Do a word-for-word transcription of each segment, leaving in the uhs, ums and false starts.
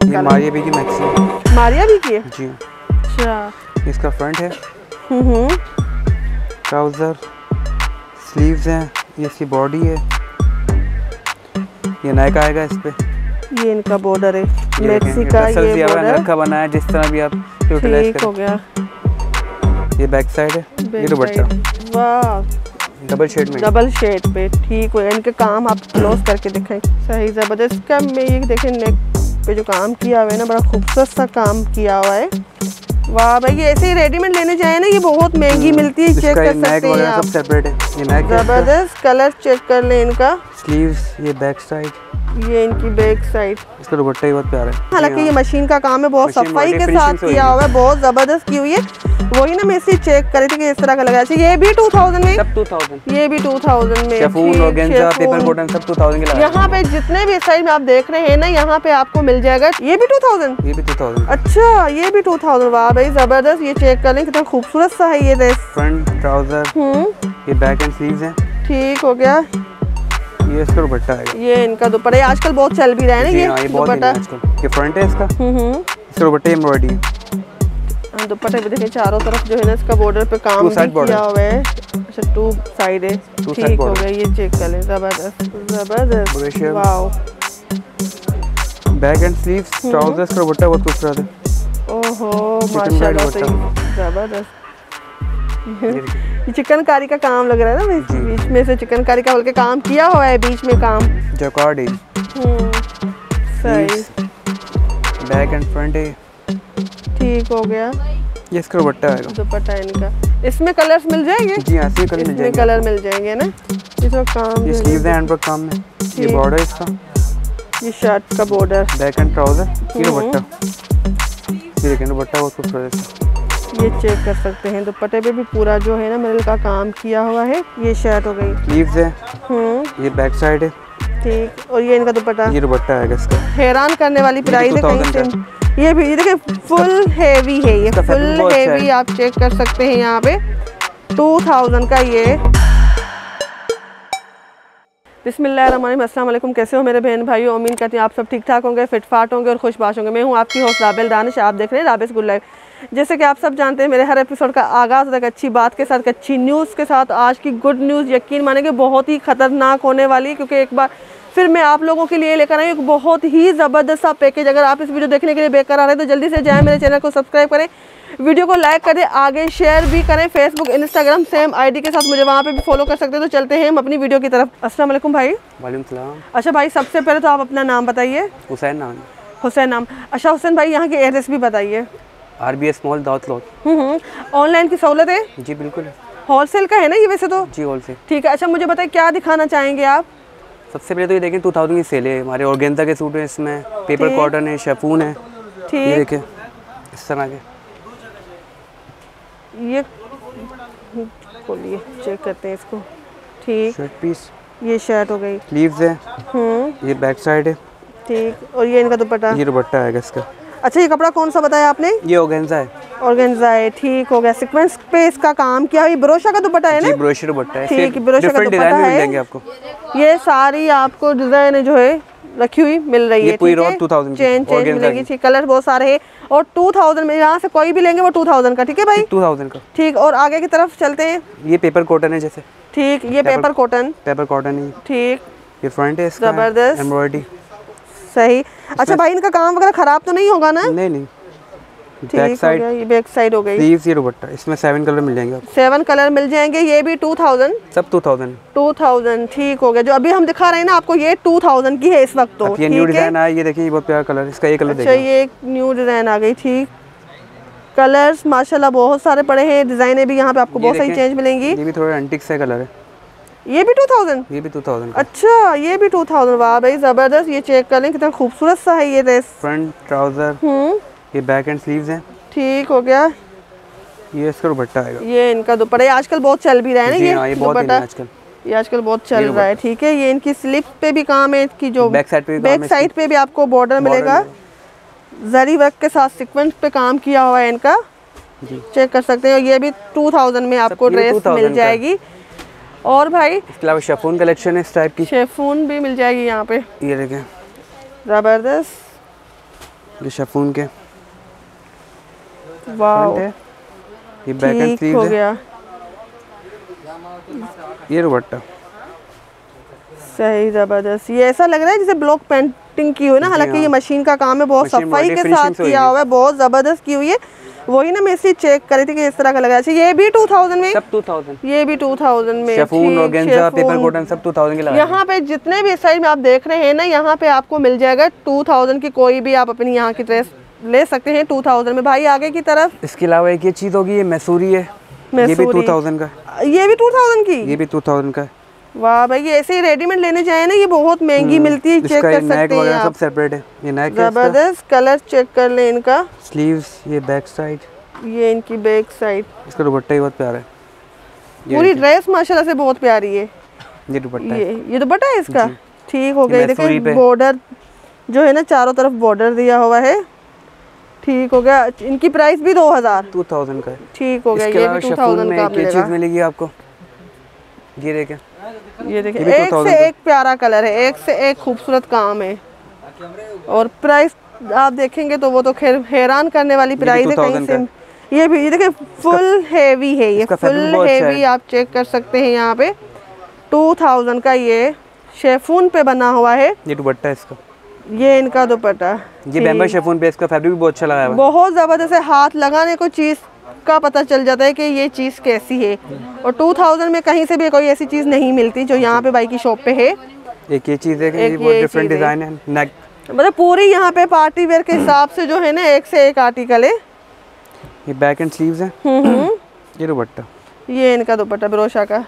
Colour. Maria भी की maxi, Maria भी की है जी। अच्छा, इसका फ्रंट है, हम्म ट्राउज़र, स्लीव्स हैं, ये इसकी बॉडी है, ये नाइक आएगा इस पे। ये इनका बॉर्डर है ये मैक्सी का, ये बॉर्डर रखा बना है जिस तरह भी आप यूटिलाइज ठीक हो करें। गया। ये बैक साइड है, ये दुपट्टा वाह, डबल शेड में, डबल शेड पे ठीक हो। इनके काम आप क्लोज करके दिखाएं, सही ज़बरदस्त का। मैं ये देखें नेक पे जो काम किया हुआ है ना, बड़ा खूबसूरत सा काम किया हुआ है। वाह भाई, ये ऐसे ही रेडीमेड लेने जाए ना, ये बहुत महंगी मिलती है। चेक कर सकते हैं आप, सब सेपरेट है। ये नेक है, ज़बरदस्त कलर चेक कर लें इनका। स्लीव्स, ये बैक साइड, ये इनकी बैक साइड। इसका दुपट्टा ही बहुत प्यारा है। हालांकि ये मशीन का काम है, बहुत मशीन सफाई बॉडी के फिनिशिंग साथ से हुई किया है। हुआ है, बहुत जबरदस्त की हुई है। वही ना मैं इसी चेक कर रही थी कि इस तरह का लगा। अच्छा, ये भी टू थाउज़ेंड में, सब टू थाउज़ेंड, ये भी टू थाउज़ेंड में। शेफून, ऑर्गेन्जा, पेपर कॉटन सब टू थाउज़ेंड के लगा। यहाँ पे जितने भी साइड में आप देख रहे हैं ना, यहाँ पे आपको मिल जाएगा। ये भी टू थाउज़ेंड, ये भी टू थाउज़ेंड। अच्छा ये भी टू थाउज़ेंड। वाह भाई जबरदस्त, ये चेक कर लें कितना खूबसूरत सा है ये ड्रेस। फ्रंट ट्राउजर, हम्म ये बैक एंड स्लीव्स हैं, ठीक हो गया। ये इसका दुपट्टा आएगा। ये इनका दुपट्टा, ये आजकल बहुत चल भी रहा है ना जी ये हाँ, ये बहुत दुपट्टा। आजकल। ये फ्रंट है इसका, हम्म हम्म इसका दुपट्टा एम्ब्रॉयडरी है। दुपट्टे पे देखें चारों तरफ जो है ना, इसका बॉर्डर पे काम भी किया हुआ है। अच्छा, टू साइड है, ठीक हो गया। ये चेक कर लें, जबरदस्त जबरदस्त, wow. Back and sleeves, trouser, इसका दुपट्टा बहुत खूबसूरत है। ओहो माशाल्लाह से जबरदस्त। ये चिकनकारी का काम लग रहा है ना, बीच में से चिकनकारी का बल्कि काम किया हुआ है, बीच में काम जैकार्ड है। हम्म सही, बैक एंड फ्रंट है, ठीक हो गया। ये इसका दुपट्टा आएगा। दुपट्टा इनका, इसमें कलर्स मिल जाएंगे? जी हाँ, कलर मिल इसमें जाएंगे, कलर मिल जाएंगे ना। इसमें काम, ये स्लीव्स हैं, हैंड वर्क काम में, ये बॉर्डर इसका, ये शर्ट का बॉर्डर, बैक एंड ट्राउजर, ये दुपट्टा, ये देखें दुपट्टा बहुत खूबसूरत है। ये चेक कर सकते हैं। दुपट्टे पे भी पूरा जो है ना मिरर का काम किया हुआ है। ये शर्ट हो गई, स्लीव्स है, हम्म ये बैक साइड है, ठीक। और ये इनका दुपट्टा, ये दुपट्टा आएगा इसका। हैरान करने वाली प्राइस है कहीं से। ये भी ये देखिए फुल हेवी है, ये फुल हेवी आप चेक कर सकते हैं यहाँ पे, टू थाउज़ेंड का ये। बिस्मिल्लाहिर्रहमानिर्रहीम, अस्सलाम वालेकुम। कैसे हो मेरे बहन भाइयों? उम्मीद करती हूँ आप सब ठीक ठाक होंगे, फिटफाट होंगे और खुशबाश होंगे। मैं हूँ आपकी होस्ट राबेल दानिश, आप देख रहे हैं राबेस गुड लाइफ। जैसे कि आप सब जानते हैं, मेरे हर एपिसोड का आगाज़ एक अच्छी बात के साथ, अच्छी न्यूज़ के साथ। आज की गुड न्यूज़ यकीन मानेंगे बहुत ही ख़तरनाक होने वाली है, क्योंकि एक बार फिर मैं आप लोगों के लिए लेकर आई एक बहुत ही ज़बरदस्त सा पैकेज। अगर आप इस वीडियो देखने के लिए बेकार आ रहे हैं तो जल्दी से जाएँ, मेरे चैनल को सब्सक्राइब करें, वीडियो को लाइक करें, आगे शेयर भी करें। फेसबुक इंस्टाग्राम सेम आईडी के साथ मुझे वहाँ पे भी फॉलो कर सकते हैं। तो चलते हैं हम अपनी वीडियो की तरफ। अस्सलाम वालेकुम भाई। वालेकुम सलाम। अच्छा भाई, सबसे पहले तो आप अपना नाम बताइए। हुसैन नाम। हुसैन नाम, अच्छा हुसैन भाई यहाँ की एड्रेस भी बताइए। R B S mall Daud लोड। हम्म ऑनलाइन की सहूलत है? जी बिल्कुल। होलसेल का है ना ये वैसे तो? जी होलसेल। ठीक है। अच्छा मुझे बताइए क्या दिखाना चाहेंगे आप? सबसे पहले तो ये देखें टू थाउज़ेंड की सेल है, हमारे ऑर्गेन्जा के सूट है, इसमें पेपर कॉटन है, शेफून है, ये देखें इस तरह के। ये खोलिए, चेक करते हैं इसको। ठीक, शर्ट पीस, ये शर्ट हो गई, स्लीव्स है, हम्म ये बैक साइड है, ठीक। और ये इनका दुपट्टा, ये दुपट्टा आएगा इसका। अच्छा ये कपड़ा कौन सा बताया आपने? ये ऑर्गेन्जा है। ऑर्गेन्जा है, ठीक हो गया। सीक्वेंस पे इसका काम किया, ये ब्रोशा का दुपट्टा है ना? जी ब्रोशा दुपट्टा है, ठीक, ब्रोशा का दुपट्टा है आपको। ये सारी आपको डिजाइन जो है रखी हुई मिल रही है, पूरी रॉड टू थाउज़ेंड की चेंज चेंज मिलेगी। ठीक, कलर बहुत सारे हैं और टू थाउज़ेंड में यहाँ से कोई भी लेंगे वो टू थाउज़ेंड का। ठीक है भाई, टू थाउज़ेंड का। ठीक। और आगे की तरफ चलते हैं। ये पेपर कॉटन है जैसे, ठीक, ये पेपर कॉटन, पेपर कॉटन है, ठीक, ये फ्रंट है इसका, जबरदस्त, एम्ब्रॉयडरी, सही। अच्छा भाई, इनका काम वगैरह खराब तो नहीं होगा ना? नहीं नहीं। बैक साइड, ये बैक साइड हो गई। स्लीव्स, ये दुपट्टा, इसमें सेवन कलर मिल जाएंगे आपको। सेवन कलर मिल जाएंगे, ये भी टू थाउज़ेंड, सब टू थाउज़ेंड। टू थाउज़ेंड, ठीक हो गया। जो अभी हम दिखा रहे हैं ना आपको, ये टू थाउज़ेंड की है इस वक्त तो। ये न्यू डिजाइन आया, ये देखिए ये बहुत प्यारा कलर है इसका, ये कलर देखिए। अच्छा ये एक न्यू डिजाइन आ गई, ठीक। कलर्स माशाल्लाह बहुत सारे पड़े हैं, डिजाइनें भी यहाँ पे आपको बहुत सारी चेंज मिलेंगी। ये भी थोड़ा एंटिक सा कलर है, ये भी टू थाउज़ेंड, ये भी टू थाउज़ेंड। अच्छा ये भी टू थाउज़ेंड। वाह भाई जबरदस्त, ये चेक कर लें कितना खूबसूरत सा है ये ड्रेस। फ्रंट ट्राउजर, हम्म ये बैक एंड स्लीव्स हैं, ठीक हो गया। ये इसका दुपट्टा आएगा। ये इनका दुपट्टा, ये आजकल बहुत चल भी रहा है ना ये, ये दुपट्टा आजकल ये आजकल बहुत चल रहा है। ठीक है, ये इनकी स्लिप पे भी काम है, इसकी जो बैक साइड पे बैक साइड पे भी आपको बॉर्डर मिलेगा, जरी वर्क के साथ सीक्वेंस पे काम किया हुआ है इनका, चेक कर सकते हैं। ये भी टू थाउज़ेंड में आपको ड्रेस मिल जाएगी। और भाई इसके अलावा शेफून कलेक्शन है इस टाइप की, शेफून भी मिल जाएगी यहाँ पे, ये देखें जबरदस्त। ये शिफॉन के वाओ, फ्रंट है, ये बैक एंड ठीक स्लीव्स हो है, गया। ये दुपट्टा। सही, जबरदस्त। ये ऐसा लग रहा है जैसे ब्लॉक पेंटिंग की हुई ना, हालांकि हाँ। ये मशीन का काम है, बहुत मशीन सफाई बॉडी के फिनिशिंग साथ से हुई किया है। हुआ है, बहुत जबरदस्त की हुई है। वही ना मैं इसलिए चेक कर रही थी कि इस तरह का लग रहा है। ये भी टू थाउजेंड में, सब टू थाउजेंड, ये भी टू थाउजेंड में, शिफॉन, ठीक, ऑर्गेन्जा, पेपर शिफॉन। कॉटन सब टू थाउजेंड के लगाए यहाँ पे जितने भी साइज में आप देख रहे हैं ना, यहाँ पे आपको मिल जाएगा टू थाउजेंड की, कोई भी आप अपनी यहाँ की ड्रेस ले सकते हैं टू थाउजेंड में। भाई आगे की तरफ, इसके अलावा एक ये चीज़ होगी, ये मैसूरी है, ये भी टू थाउजेंड का, ये भी टू थाउजेंड की, ये भी टू थाउजेंड का है। वाह भाई, ये ऐसे ही रेडीमेड लेने जाए ना, ये बहुत महंगी मिलती है, चेक इसका ये कर नेक सकते हैं वगैरह सब आप। सेपरेट है, ये नेक है इसका, जबरदस्त, कलर चेक कर ले इनका, स्लीव्स, ये बैक साइड, ये इनकी बैक साइड, इसका दुपट्टा ही बहुत प्यारा है, ये पूरी देखिए, ड्रेस माशाल्लाह से बहुत प्यारी है। ये दुपट्टा है, ये ये दुपट्टा है इसका, ठीक हो गया। ये मैसूरी देखिए पे। बॉर्डर जो है ना, चारों तरफ बॉर्डर दिया हुआ है, ठीक हो गया। इनकी प्राइस भी दो हजार, टू थाउजेंड का है। ठीक हो गया। इसके ये अलावा भी टू शिफॉन थाउजेंड में का एक ये चीज़ मिलेगा। मिलेगी आपको, ये देखें, ये देखिए, ये भी एक टू थाउजेंड से का। एक प्यारा कलर है, एक से एक खूबसूरत काम है, और प्राइस आप देखेंगे तो वो तो खैर हैरान करने वाली प्राइस है टू कहीं थाउजेंड से। ये भी ये देखिए फुल हैवी है, ये इसका फैब्रिक फुल बहुत अच्छा हैवी, है। आप चेक कर सकते हैं यहाँ पे। टू थाउजेंड का ये शेफून पे बना हुआ है, ये दुपट्टा है इसका, ये इनका दुपट्टा, ये बैम्बा शिफॉन पे, इसका फैब्रिक भी बहुत अच्छा लगाया हुआ है। बहुत ज़बरदस्त है, हाथ लगाने को चीज़ का पता चल जाता है कि ये चीज़ कैसी है। और टू थाउजेंड में कहीं से भी कोई ऐसी चीज़ नहीं मिलती जो यहाँ पे भाई की शॉप पे है। एक ये चीज़ है कि एक ये बहुत ये डिफरेंट चीज़ है। डिज़ाइन है, नेक, मतलब पूरी यहाँ पे पार्टी वेयर के हिसाब से जो है ना, एक से एक आर्टिकल है। ये बैक एंड स्लीव्स है, हम्म, ये दुपट्टा, ये इनका दुपट्टा ब्रोशा का,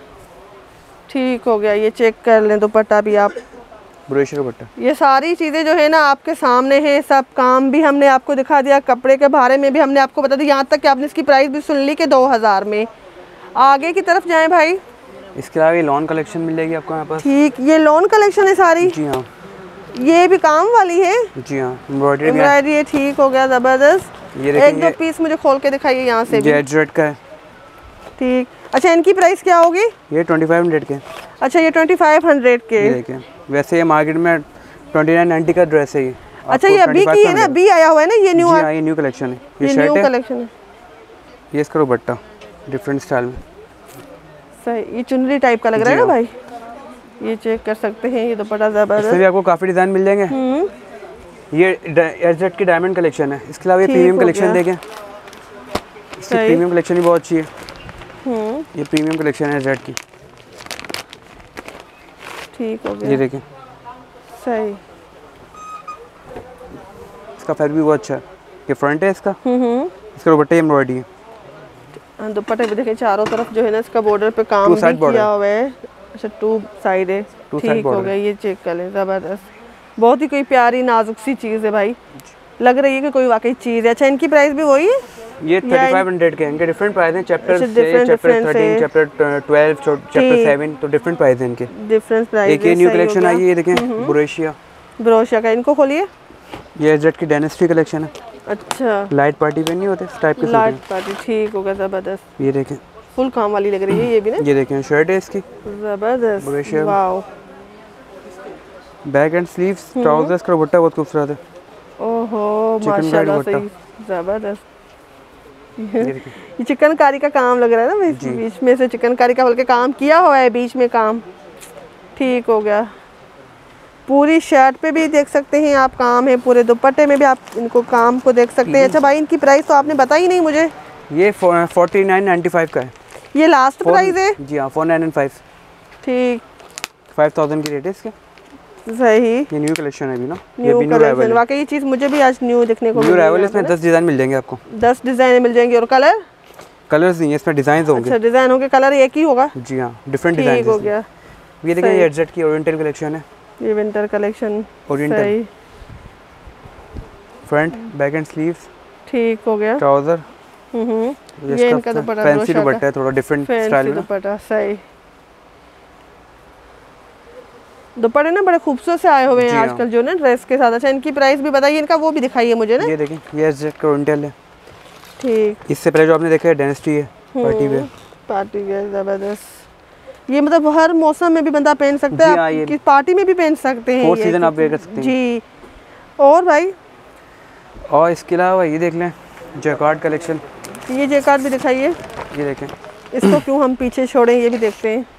ठीक हो गया। ये चेक कर लें दुपट्टा भी आप, ब्रोशर दुपट्टा। ये सारी चीज़ें जो है ना आपके सामने हैं, सब काम भी हमने आपको दिखा दिया, कपड़े के बारे में भी हमने आपको बता दिया, यहाँ तक कि आपने इसकी प्राइस भी सुन ली कि दो हज़ार में। आगे की तरफ जाएं भाई, इसके अलावा ये लॉन कलेक्शन मिल जाएगी आपको यहाँ पर, ठीक, ये लॉन कलेक्शन है सारी, जी हाँ, ये भी काम वाली है, जी हाँ, एम्ब्रॉयडरी है, एम्ब्रॉयडरी है, ठीक हो गया, ज़बरदस्त। ये एक दो देखेंगे, पीस मुझे खोल के दिखाइए यहाँ से भी, ये एडजरेट का है, ठीक। अच्छा, इनकी प्राइस क्या होगी? ये ट्वेंटी फाइव हंड्रेड के, अच्छा, ये ट्वेंटी फाइव हंड्रेड के, ये देखें, वैसे ये मार्केट में ट्वेंटी नाइन नाइन्टी का ड्रेस है ये। अच्छा, ये अभी की है ना, अभी आया हुआ है ना, ये न्यू, जी हाँ, ये न्यू कलेक्शन है, ये ये शर्ट न्यू है, कलेक्शन है, ये इसका दुपट्टा डिफरेंट स्टाइल में, सही। ये चुनरी टाइप का लग रहा है ना भाई, ये चेक कर सकते हैं, ये दुपट्टा इसमें ज़बरदस्त। भी आपको काफ़ी डिज़ाइन मिल जाएंगे। हम्म, ये एडजरेट की डायमंड कलेक्शन है, इसके अलावा ये ठीक प्रीमियम हो कलेक्शन गया। देखें, इसकी सही। प्रीमियम कलेक्शन भी बहुत अच्छी है, हम्म, ये प्रीमियम कलेक्शन है एडजरेट की, ठीक हो ये गया, देखें, सही। इसका फैब्रिक भी बहुत अच्छा है, ये फ्रंट है इसका, हम्म हम्म, इसका दुपट्टा एम्ब्रॉयडरी है, हाँ, दुपट्टे भी देखें, चारों तरफ जो है ना इसका बॉर्डर पे काम Two भी side border। किया हुआ है। अच्छा, टू साइड है, Two side ठीक हो border। गया। ये चेक कर लें, ज़बरदस्त, बहुत ही कोई प्यारी नाजुक सी चीज़ है भाई, लग रही है कि कोई वाकई चीज़ है। अच्छा, इनकी प्राइस भी वही है, ये थर्टी फाइव हंड्रेड के, इनके डिफरेंट प्राइस हैं, चैप्टर अच्छा, से different- चैप्टर different थर्टीन, से। चैप्टर ट्वेल्व, चैप्टर ठीक। सेवन, तो डिफरेंट प्राइस हैं इनके। डिफरेंस प्राइस एक ये न्यू कलेक्शन आई है, ये देखें, ब्रोशिया, ब्रोशिया का, इनको खोलिए। ये एडजरेट की डायनेस्टी कलेक्शन है, अच्छा, लाइट पार्टी पे नहीं होते इस टाइप के सूट लाइट हैं, पार्टी, ठीक होगा, ज़बरदस्त, ये देखें, फुल काम वाली लग रही है ये भी ना, ये देखें, शर्ट है इसकी, ज़बरदस्त, ब्रोशिया। Wow, back and sleeves, trousers का दुपट्टा बहुत खूबसूरत है, ओहो चिकन माशाल्लाह, दुपट्टा। सही, ज़बरदस्त। ये देखें, ये चिकनकारी का काम लग रहा है ना, बीच बीच में से चिकनकारी का बल्कि काम किया हुआ है, बीच में काम, ठीक हो गया। पूरी शर्ट पे भी देख सकते हैं आप काम है, पूरे दुपट्टे में भी आप इनको काम को देख सकते हैं। अच्छा भाई, इनकी प्राइस तो आपने बताई नहीं मुझे, ये फोर्टी नाइन नाइन्टी फाइव का है, ये लास्ट प्राइस है, जी हाँ, फोर नाइन फाइव, ठीक, फाइव थाउजेंड की रेट है इसके, सही। ये न्यू कलेक्शन है अभी ना, ये न्यू भी न्यू कलेक्शन, अराइवल, वाकई ये चीज़ मुझे भी आज न्यू देखने को न्यू अराइवल, इसमें दस डिज़ाइन मिल जाएंगे आपको, दस डिज़ाइन मिल जाएंगे, और कलर, कलर्स नहीं है इसमें, डिज़ाइन होंगे, अच्छा डिज़ाइन होंगे, कलर एक ही होगा, जी हाँ, डिफरेंट ठीक हो डिज़ाइन। गया। ये देखिए, सही। ये एडजरेट की ओरिएंटल कलेक्शन है, ये विंटर कलेक्शन, ओरिएंटल, सही, फ्रंट बैक एंड स्लीव्स, ठीक हो गया। ट्राउजर, हम्म, ये इनका दुपट्टा, फैंसी ब्रोशा का, दुपट्टा है, थोड़ा डिफरेंट स्टाइल फैंसी में ना। दुपट्टा, सही। दुपट्टे ना बड़े खूबसूरत से आए हुए हैं जी हाँ। आजकल जो ना ड्रेस के साथ। अच्छा, इनकी प्राइस भी बताइए, इनका वो भी दिखाइए मुझे ना, ये देखिए, ये एडजरेट का ओरिएंटल है, ठीक, इससे पहले जो आपने देखा है डायनेस्टी है, पार्टी वेयर, पार्टी वेयर, ज़बरदस्त। ये मतलब हर मौसम में भी बंदा पहन सकता जी है, हाँ, आप ये किस पार्टी में भी पहन सकते हैं, फोर ये सीजन आप कुछ- वेयर कर सकते हैं। जी। और भाई, और इसके अलावा ये देख लें जैकार्ड कलेक्शन। ये जैकार्ड भी दिखाइए। ये देखें, इसको क्यों हम पीछे छोड़ें, ये भी देखते हैं।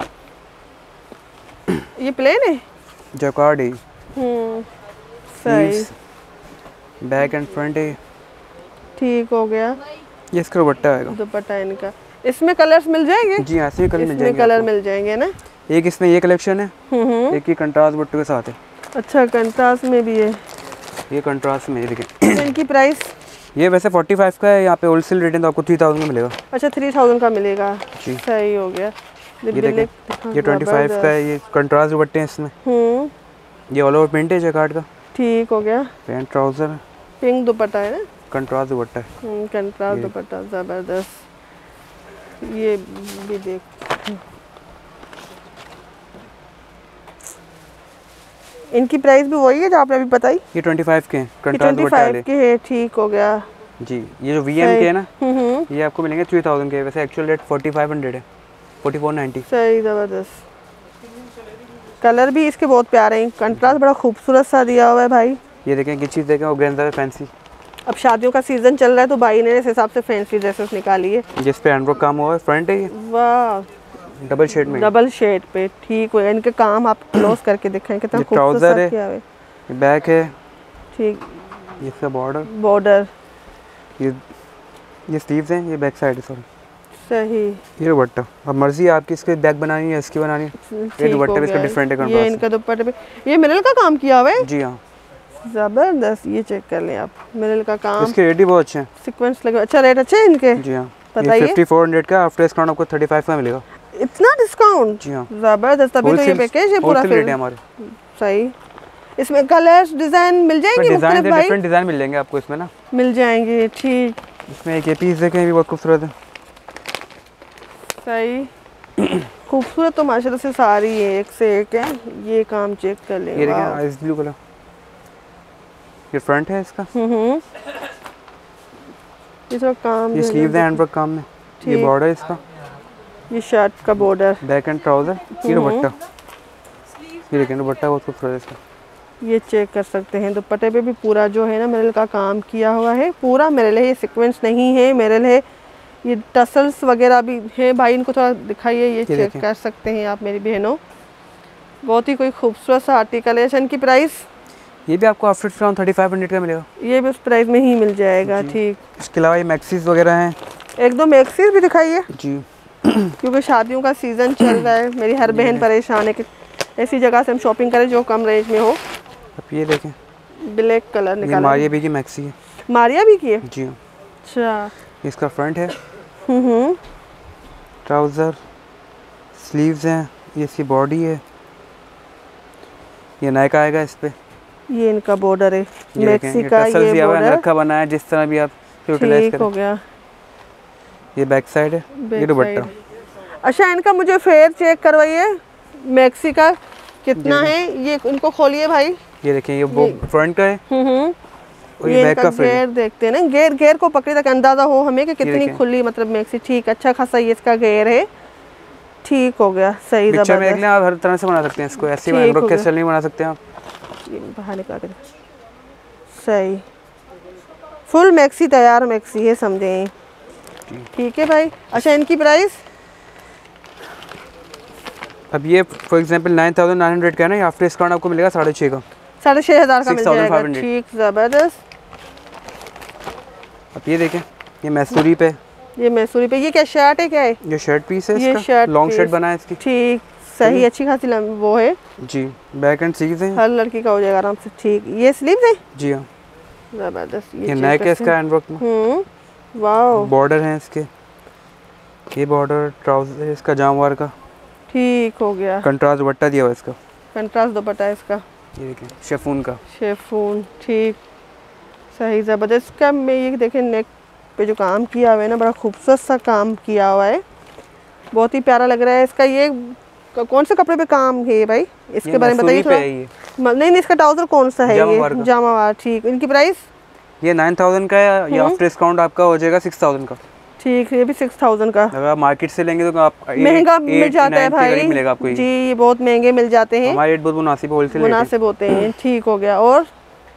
ये प्लेन है, जैकार्ड है। हम्म सही, बैक एंड फ्रंट है। ठीक हो गया। ये इसका दुपट्टा आएगा, दुपट्टा इनका। इसमें कलर्स मिल जाएंगे? जी ऐसे ही कलर मिल जाएंगे। कलर मिल जाएंगे ना। एक इसमें ये कलेक्शन है, हम्म एक ही कंट्रास्ट दुपट्टे के साथ है। अच्छा, कंट्रास्ट में भी है। ये कंट्रास्ट में, ये देखें। इनकी प्राइस? ये वैसे पैंतालीस का है, यहाँ पे होलसेल रेट है तो आपको तीन हज़ार में मिलेगा। अच्छा, तीन हज़ार का मिलेगा जी, सही हो गया। ये देखें, ये पच्चीस का है। ये कंट्रास्ट दुपट्टे हैं इसमें। हम्म ये ऑल ओवर प्रिंट है जैकार्ड का। ठीक हो गया। पैंट ट्राउजर, पिंक दुपट्टा है ना, कंट्रास्ट दुपट्टा है। कंट्रास्ट दुपट्टा ज़बरदस्त। ये भी देख, इनकी प्राइस भी वही है जो आपने अभी बताई? ये पच्चीस के हैं, कंट्रास्ट दुपट्टा वाले के है। ठीक हो गया जी। ये जो वीएम के है ना, ये आपको मिलेंगे तीन हज़ार के। वैसे actual rate forty five hundred है, फोर्टी फोर नाइन्टी। सही, ज़बरदस्त। कलर भी इसके बहुत प्यारे हैं, कंट्रास्ट बड़ा खूबसूरत सा दिया हुआ है भाई। ये देखें कि चीज़ देखें, ऑर्गेन्जा में फैंसी। अब शादियों का सीजन चल रहा है तो भाई ने इस हिसाब से फैंसी ड्रेसेस निकाली है। जिस पे हैंडवर्क काम हुआ है, फ्रंट है ये वाह, डबल शेड में, डबल शेड पे। ठीक हो, इनके काम आप क्लोज करके दिखाएं कितना खूबसूरत किया है। ये बैक है, ठीक, ये इसका बॉर्डर, बॉर्डर, ये ये स्लीव्स हैं, ये बैक साइड है सॉरी। सही। ये दुपट्टा, अब मर्जी है आपकी, इसके बैक बनानी है इसकी बनानी है। ये दुपट्टे भी इसका डिफरेंट है, ये इनका दुपट्टे पे ये मिरर का काम किया हुआ है। जी हाँ, जबरदस्त। ये चेक कर लें आप, मिरर का काम। इसके रेट भी बहुत अच्छे हैं, सीक्वेंस लगे। अच्छा, रेट अच्छे हैं इनके? जी हाँ। बताइए। ये चौवन सौ का आफ्टर डिस्काउंट आपको पैंतीस का मिलेगा। इतना डिस्काउंट? जी हाँ, जबरदस्त। तभी तो ये पैकेज है पूरा रेट है हमारे। सही। इसमें कलर्स डिजाइन मिल जाएंगे? डिजाइन डिफरेंट डिजाइन मिल जाएंगे आपको इसमें ना, मिल जाएंगे। ठीक। इसमें एक ये पीस देखें, ये भी बहुत खूबसूरत है। सही, खूबसूरत तो माशाल्लाह से सारी है, एक से एक है। ये काम चेक कर ले। ये देखें, आइस ब्लू कलर, ये फ्रंट है इसका। हम्म इसका काम, ये स्लीव्स है हैंडवर्क काम में। ये बॉर्डर इसका, ये शर्ट का बॉर्डर, बैक एंड ट्राउजर, ये दुपट्टा। ये देखें दुपट्टा बहुत खूबसूरत है इसका। ये चेक कर सकते हैं। दुपट्टे पे भी पूरा जो है ना मिरल का काम किया हुआ है, पूरा मिरल है। ये सीक्वेंस नहीं है, मिरल है। ये टसल्स वगैरह भी है भाई, इनको थोड़ा दिखाइए। ये, ये चेक कर सकते हैं आप मेरी बहनों, बहुत ही कोई खूबसूरत सा आर्टिकल है। इनकी प्राइस? ये भी आपको after discount thirty five hundred का मिलेगा। ये भी उस प्राइस में ही मिल जाएगा। ठीक। इसके अलावा ये मैक्सीज वगैरह हैं, एक दो मैक्सीज भी दिखाइए जी, क्योंकि शादियों का सीज़न चल रहा है। मेरी हर बहन परेशान है कि ऐसी जगह से हम शॉपिंग करें जो कम रेंज में हो। अब ये देखें, ब्लैक कलर निकाला। मारिया भी की मैक्सी है। मारिया भी की है? जी। अच्छा। इसका फ्रंट है, हम्म ट्राउज़र, स्लीव्स हैं, ये इसकी बॉडी है। ये नायका आएगा इस पे। ये इनका बॉर्डर है मैक्सी का। ये बॉर्डर रखा बना है, जिस तरह भी आप यूटिलाइज करें। हो गया। ये बैक साइड है, ये दुपट्टा। अच्छा, इनका मुझे फेयर चेक करवाइए मैक्सी का कितना है। ये इनको खोलिए भाई। ये देखिए, ये वो फ्रंट का है हम्म और ये बैक का घेर देखते हैं ना, घेर घेर को पकड़े तक अंदाजा हो हमें कि कितनी खुली मतलब मैक्सी। ठीक, अच्छा खासा ये इसका घेर है। ठीक हो गया, सही। पिक्चर में देख लें आप, हर तरह से बना सकते हैं इसको, ऐसे हैंडवर्क के स्टाइल नहीं बना सकते आप। ये बाहर निकाल के सही, फुल मैक्सी तैयार मैक्सी है समझें। ठीक है भाई। अच्छा, इनकी प्राइस? अब ये for example nine thousand nine hundred का है ना, आफ्टर डिस्काउंट आपको मिलेगा साढ़े छः का, साढ़े छः हज़ार का मिल जाएगा। ठीक, ज़बरदस्त। अब ये देखें, ये मैसूरी पे, ये मैसूरी पे। ये क्या शर्ट है, क्या है? ये शर्ट पीस है, ये शर्ट लॉन्ग शर्ट बना है इसकी। ठीक, सही, अच्छी खासी वो है जी। बैक एंड स्लीव्स हैं, हर लड़की का हो जाएगा आराम से। ठीक, ये स्लीव्स है जी हाँ, ज़बरदस्त। ये नेक है इसका हैंडवर्क में। हम्म वाओ। बॉर्डर है इसके, ये बॉर्डर, ट्राउजर इसका जामवार का। ठीक हो गया। कंट्रास्ट दुपट्टा दिया हुआ इसका, कंट्रास्ट दुपट्टा इसका। ये देखिए शेफून का। शेफून, ठीक, सही, ज़बरदस्त। इसका में ये देखें नेक पे जो काम किया हुआ है ना, बड़ा खूबसूरत सा काम किया हुआ है, बहुत ही प्यारा लग रहा है। इसका ये कौन से कपड़े पे काम है भाई, इसके बारे में बताइए थोड़ा। नहीं नहीं, इसका ट्राउजर कौन सा है? ये जामावार। ठीक, इनकी प्राइस? ये नाइन थाउजेंड का है, ये आफ्टर डिस्काउंट आपका हो जाएगा सिक्स थाउजेंड का। ठीक, ये भी सिक्स थाउजेंड का। अगर आप मार्केट से लेंगे तो आप महंगा मिल जाता है भाई, मिलेगा आपको जी, ये बहुत महंगे मिल जाते हैं। हमारे रेट बहुत मुनासिब होलसेल मुनासिब होते हैं। ठीक हो गया। और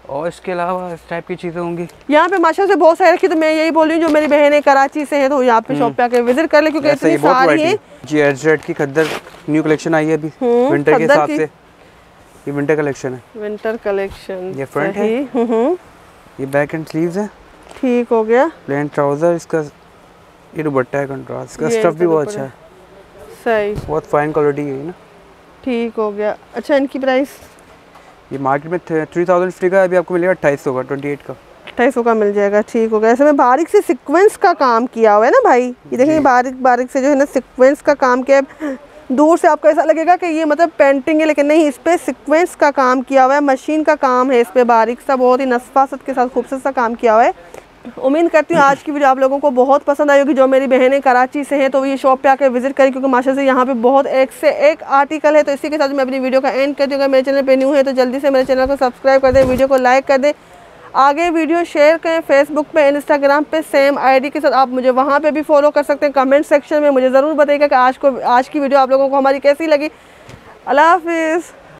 और इसके अलावा इस टाइप की चीज़ें होंगी यहाँ पे माशा से बहुत सारी रखी। तो मैं यही बोल रही हूँ जो मेरी बहन है कराची से है तो यहाँ पे शॉप पे आके विजिट कर ले, क्योंकि ऐसे इतनी ये बहुत सारी है। वैरायटी जी एच जेड की खद्दर न्यू कलेक्शन आई है अभी विंटर के खद्दर हिसाब की। से। ये विंटर कलेक्शन है। Winter collection. ये फ्रंट है। ये बैक एंड स्लीव्स है। ठीक हो गया। प्लेन ट्राउजर, इसका ये दुपट्टा है कंट्रास्ट, इसका ये स्टफ भी इनका बहुत अच्छा है। सही। बहुत फाइन क्वालिटी है ना। ठीक हो गया। अच्छा इनकी प्राइस? ये मार्केट में थ्री थाउजेंड फिफ्टी का, अभी आपको मिलेगा अट्ठाईस सौ का, ट्वेंटी एट का अट्ठाईस सौ का मिल जाएगा। ठीक हो गया। ऐसे में बारीक से सीक्वेंस का काम किया हुआ है ना भाई, ये देखिए बारीक बारीक से जो है ना सीक्वेंस का काम किया है। दूर से आपको ऐसा लगेगा कि ये मतलब पेंटिंग है, लेकिन नहीं, इस पे सीक्वेंस का काम किया हुआ है, मशीन का काम है इस पे, बारीक सा बहुत ही नस्फासत के साथ खूबसूरत सा काम किया हुआ है। उम्मीद करती हूँ आज की वीडियो आप लोगों को बहुत पसंद आई होगी। जो मेरी बहनें कराची से हैं तो ये शॉप पे आकर विजिट करें, क्योंकि माशा से यहाँ पे बहुत एक से एक आर्टिकल है। तो इसी के साथ मैं अपनी वीडियो का एंड कर दूँगा। मेरे चैनल पे न्यू है तो जल्दी से मेरे चैनल को सब्सक्राइब कर दें, वीडियो को लाइक कर दें, आगे वीडियो शेयर करें। फेसबुक पे, इंस्टाग्राम पे सेम आईडी के साथ आप मुझे वहाँ पे भी फॉलो कर सकते हैं। कमेंट सेक्शन में मुझे ज़रूर बताइएगा कि आज को आज की वीडियो आप लोगों को हमारी कैसी लगी। अल्लाह हाफिज़।